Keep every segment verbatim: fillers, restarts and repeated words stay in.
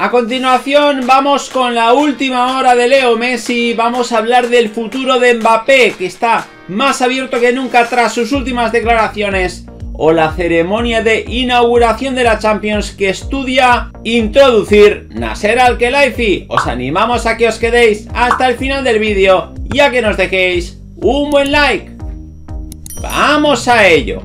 A continuación vamos con la última hora de Leo Messi. Vamos a hablar del futuro de Mbappé, que está más abierto que nunca tras sus últimas declaraciones, o la ceremonia de inauguración de la Champions que estudia introducir Nasser Al-Khelaifi. Os animamos a que os quedéis hasta el final del vídeo y a que nos dejéis un buen like. ¡Vamos a ello!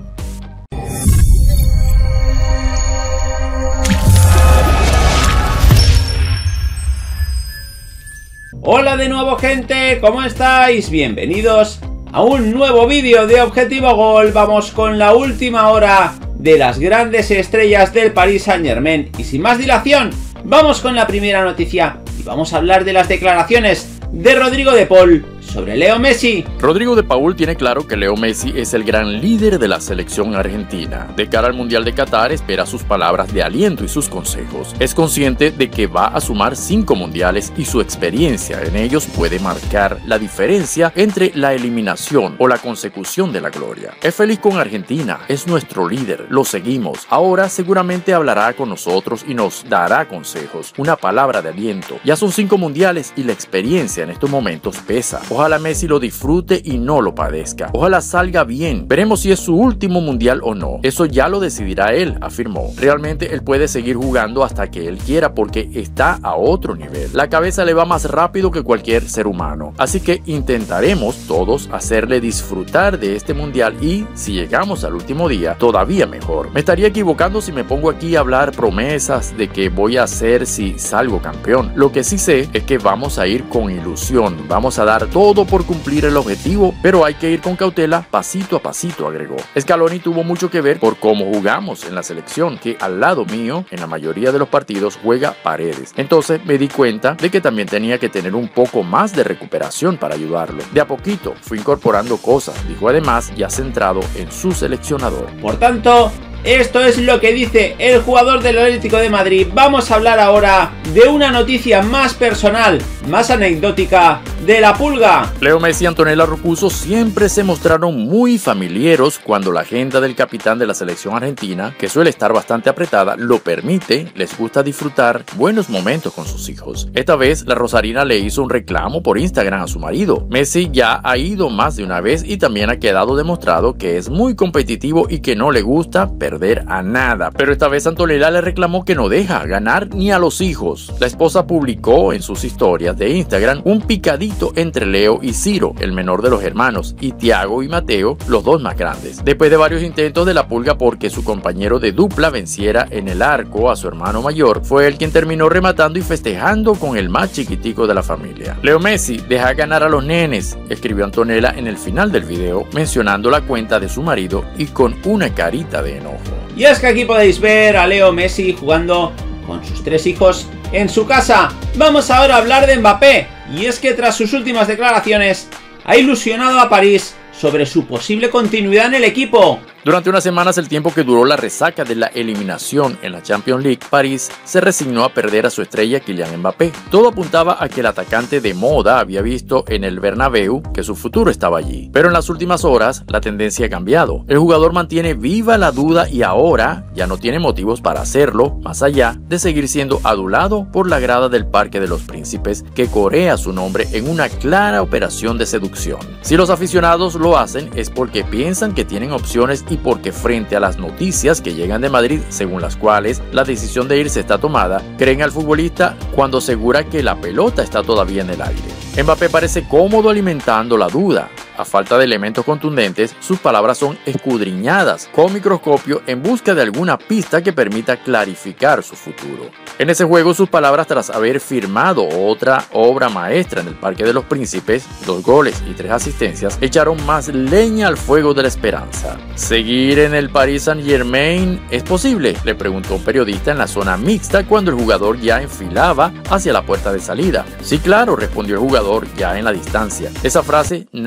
Hola de nuevo, gente, ¿cómo estáis? Bienvenidos a un nuevo vídeo de Objetivo Gol. Vamos con la última hora de las grandes estrellas del Paris Saint-Germain y sin más dilación, vamos con la primera noticia y vamos a hablar de las declaraciones de Rodrigo de Paul sobre Leo Messi. Rodrigo de Paul tiene claro que Leo Messi es el gran líder de la selección argentina. De cara al Mundial de Qatar, espera sus palabras de aliento y sus consejos. Es consciente de que va a sumar cinco mundiales y su experiencia en ellos puede marcar la diferencia entre la eliminación o la consecución de la gloria. Es feliz con Argentina, es nuestro líder, lo seguimos. Ahora seguramente hablará con nosotros y nos dará consejos, una palabra de aliento. Ya son cinco mundiales y la experiencia en estos momentos pesa. Ojalá Messi lo disfrute y no lo padezca. Ojalá salga bien. Veremos si es su último mundial o no. Eso ya lo decidirá él, afirmó. Realmente él puede seguir jugando hasta que él quiera porque está a otro nivel. La cabeza le va más rápido que cualquier ser humano. Así que intentaremos todos hacerle disfrutar de este mundial y, si llegamos al último día, todavía mejor. Me estaría equivocando si me pongo aquí a hablar promesas de que voy a hacer si salgo campeón. Lo que sí sé es que vamos a ir con ilusión. Vamos a dar todo Todo por cumplir el objetivo, pero hay que ir con cautela, pasito a pasito, agregó. Scaloni tuvo mucho que ver por cómo jugamos en la selección, que al lado mío, en la mayoría de los partidos, juega Paredes. Entonces me di cuenta de que también tenía que tener un poco más de recuperación para ayudarlo. De a poquito fui incorporando cosas, dijo además, ya centrado en su seleccionador. Por tanto, esto es lo que dice el jugador del Atlético de Madrid. Vamos a hablar ahora de una noticia más personal, más anecdótica de la Pulga. Leo Messi y Antonella Roccuzzo siempre se mostraron muy familiares cuando la agenda del capitán de la selección argentina, que suele estar bastante apretada, lo permite. Les gusta disfrutar buenos momentos con sus hijos. Esta vez la rosarina le hizo un reclamo por Instagram a su marido. Messi ya ha ido más de una vez y también ha quedado demostrado que es muy competitivo y que no le gusta perder a nada. Pero esta vez Antonella le reclamó que no deja ganar ni a los hijos. La esposa publicó en sus historias de Instagram un picadito entre Leo y Ciro, el menor de los hermanos, y Tiago y Mateo, los dos más grandes. Después de varios intentos de la Pulga porque su compañero de dupla venciera en el arco a su hermano mayor, fue él quien terminó rematando y festejando con el más chiquitico de la familia. Leo Messi, deja ganar a los nenes, escribió Antonella en el final del video, mencionando la cuenta de su marido y con una carita de enojo. Y es que aquí podéis ver a Leo Messi jugando con sus tres hijos en su casa. Vamos ahora a hablar de Mbappé, y es que tras sus últimas declaraciones ha ilusionado a París sobre su posible continuidad en el equipo. Durante unas semanas, el tiempo que duró la resaca de la eliminación en la Champions League, París se resignó a perder a su estrella Kylian Mbappé. Todo apuntaba a que el atacante de moda había visto en el Bernabéu que su futuro estaba allí. Pero en las últimas horas, la tendencia ha cambiado. El jugador mantiene viva la duda y ahora ya no tiene motivos para hacerlo, más allá de seguir siendo adulado por la grada del Parque de los Príncipes, que corea su nombre en una clara operación de seducción. Si los aficionados lo hacen es porque piensan que tienen opciones y porque frente a las noticias que llegan de Madrid, según las cuales la decisión de irse está tomada, creen al futbolista cuando asegura que la pelota está todavía en el aire. Mbappé parece cómodo alimentando la duda. A falta de elementos contundentes, sus palabras son escudriñadas con microscopio en busca de alguna pista que permita clarificar su futuro. En ese juego, sus palabras tras haber firmado otra obra maestra en el Parque de los Príncipes, dos goles y tres asistencias, echaron más leña al fuego de la esperanza. ¿Seguir en el Paris Saint-Germain es posible?, le preguntó un periodista en la zona mixta cuando el jugador ya enfilaba hacia la puerta de salida. Sí, claro, respondió el jugador ya en la distancia. Esa frase nada más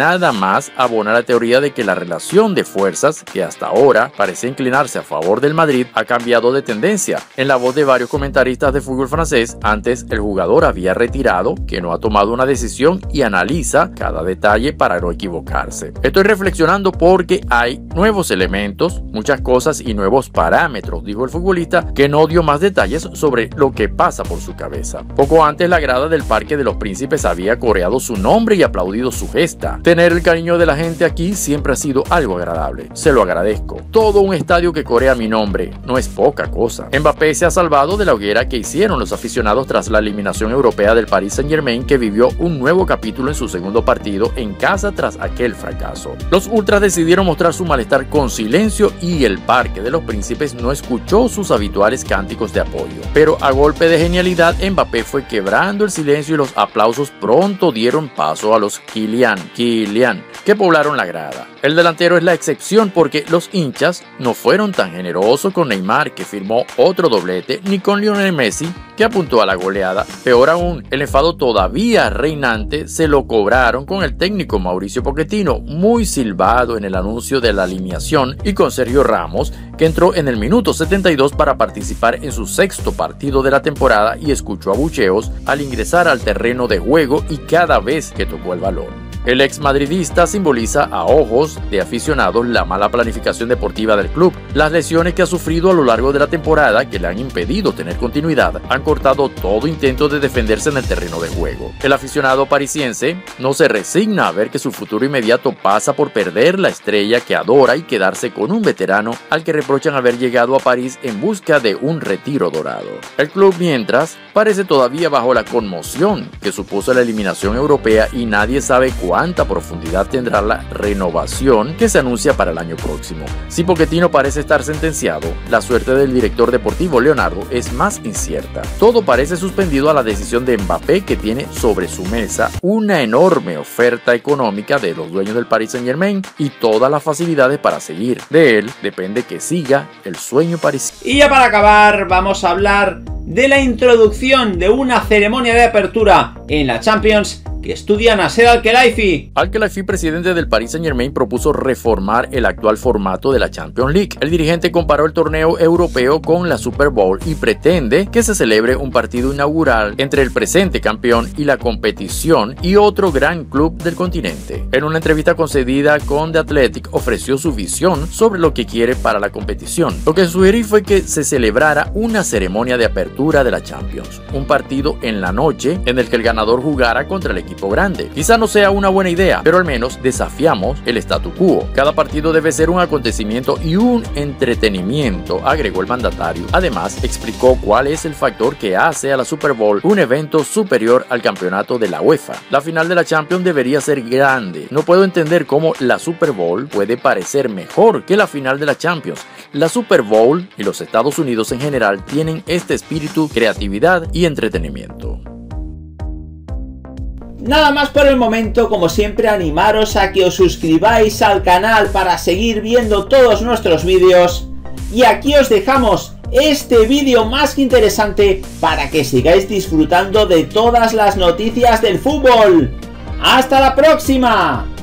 más abona la teoría de que la relación de fuerzas, que hasta ahora parece inclinarse a favor del Madrid, ha cambiado de tendencia. En la voz de varios comentaristas de fútbol francés, antes el jugador había retirado, que no ha tomado una decisión y analiza cada detalle para no equivocarse. Estoy reflexionando porque hay nuevos elementos, muchas cosas y nuevos parámetros, dijo el futbolista, que no dio más detalles sobre lo que pasa por su cabeza. Poco antes, la grada del Parque de los Príncipes había coreado su nombre y aplaudido su gesta. Tener el cariño de la gente aquí siempre ha sido algo agradable. Se lo agradezco. Todo un estadio que corea mi nombre no es poca cosa. Mbappé se ha salvado de la hoguera que hicieron los aficionados tras la eliminación europea del Paris Saint-Germain, que vivió un nuevo capítulo en su segundo partido en casa tras aquel fracaso. Los ultras decidieron mostrar su malestar con silencio y el Parque de los Príncipes no escuchó sus habituales cánticos de apoyo. Pero a golpe de genialidad, Mbappé fue quebrando el silencio y los aplausos pronto dieron paso a los Kylian, Kylian, que poblaron la grada. El delantero es la excepción porque los hinchas no fueron tan generosos con Neymar, que firmó otro doblete, ni con Lionel Messi, que apuntó a la goleada. Peor aún, el enfado todavía reinante se lo cobraron con el técnico Mauricio Pochettino, muy silbado en el anuncio de la alineación, y con Sergio Ramos, que entró en el minuto setenta y dos para participar en su sexto partido de la temporada y escuchó abucheos al ingresar al terreno de juego y cada vez que tocó el balón. El ex madridista simboliza a ojos de aficionados la mala planificación deportiva del club. Las lesiones que ha sufrido a lo largo de la temporada, que le han impedido tener continuidad, han cortado todo intento de defenderse en el terreno de juego. El aficionado parisiense no se resigna a ver que su futuro inmediato pasa por perder la estrella que adora y quedarse con un veterano al que reprochan haber llegado a París en busca de un retiro dorado. El club, mientras, parece todavía bajo la conmoción que supuso la eliminación europea y nadie sabe cuándo cuánta profundidad tendrá la renovación que se anuncia para el año próximo. Si Pochettino parece estar sentenciado, la suerte del director deportivo Leonardo es más incierta. Todo parece suspendido a la decisión de Mbappé, que tiene sobre su mesa una enorme oferta económica de los dueños del Paris Saint-Germain y todas las facilidades para seguir. De él depende que siga el sueño parisino. Y ya para acabar, vamos a hablar de la introducción de una ceremonia de apertura en la Champions que estudia Nasser Al-Khelaifi. Al-Khelaifi, presidente del Paris Saint-Germain, propuso reformar el actual formato de la Champions League. El dirigente comparó el torneo europeo con la Super Bowl y pretende que se celebre un partido inaugural entre el presente campeón y la competición y otro gran club del continente. En una entrevista concedida con The Athletic, ofreció su visión sobre lo que quiere para la competición. Lo que sugerí fue que se celebrara una ceremonia de apertura de la Champions, un partido en la noche en el que el ganador jugara contra el equipo grande. Quizá no sea una buena idea, pero al menos desafiamos el statu quo. Cada partido debe ser un acontecimiento y un entretenimiento, agregó el mandatario. Además, explicó cuál es el factor que hace a la Super Bowl un evento superior al campeonato de la UEFA. La final de la Champions debería ser grande. No puedo entender cómo la Super Bowl puede parecer mejor que la final de la Champions. La Super Bowl y los Estados Unidos en general tienen este espíritu, creatividad y entretenimiento. Nada más por el momento. Como siempre, animaros a que os suscribáis al canal para seguir viendo todos nuestros vídeos. Y aquí os dejamos este vídeo más que interesante para que sigáis disfrutando de todas las noticias del fútbol. ¡Hasta la próxima!